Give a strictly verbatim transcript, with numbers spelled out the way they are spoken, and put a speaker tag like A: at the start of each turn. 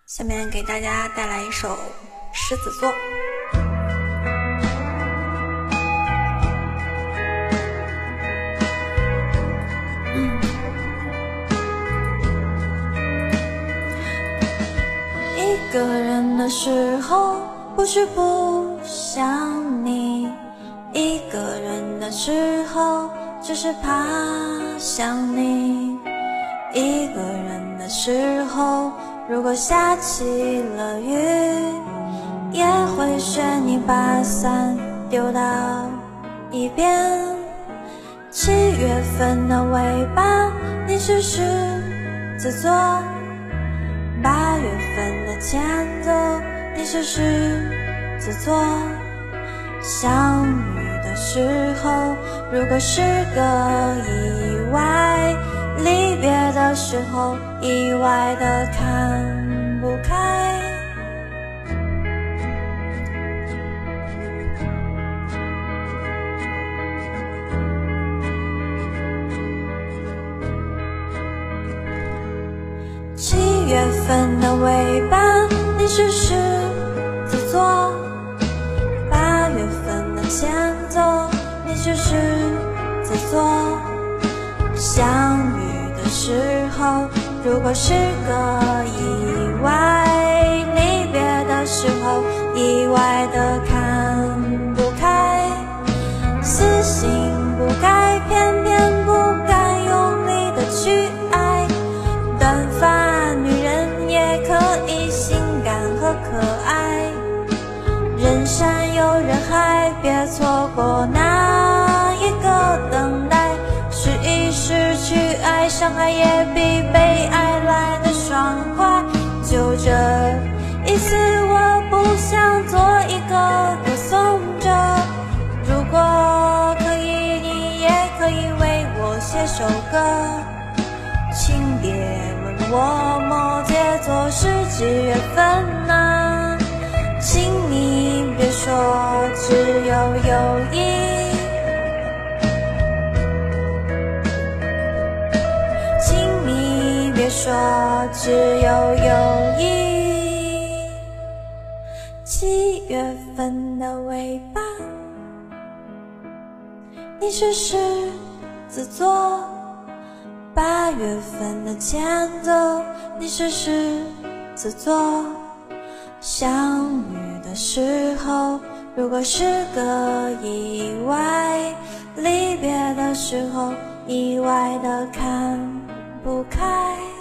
A: 下面给大家带来一首《狮子座》。嗯，一个人的时候，不是不想你；一个人的时候，只是怕想你；一个人的时候，如果下起了雨，也会选你把伞丢到一边。七月份的尾巴，你是狮子座；八月份的前奏，你是狮子座。相遇的时候，如果是个意外，离别的时候，意外的看不开。七月份的尾巴，你是狮子座；八月份的前奏，你是狮子座。相遇的时候，如果是个意外，离别的时候，意外的看不开。死性不该，偏偏不该用力的去爱。短发女人也可以性感和可爱。人山又人海，别错过那一个等待。试一失去爱，伤害也比被爱来的爽快。就这一次，我不想做一个歌颂者。如果可以，你也可以为我写首歌。请别问我摩羯座是几月份啊，请你别说只有友谊。别说只有友谊。七月份的尾巴，你是狮子座；八月份的前奏，你是狮子座。相遇的时候，如果是个意外，离别的时候，意外的看不开。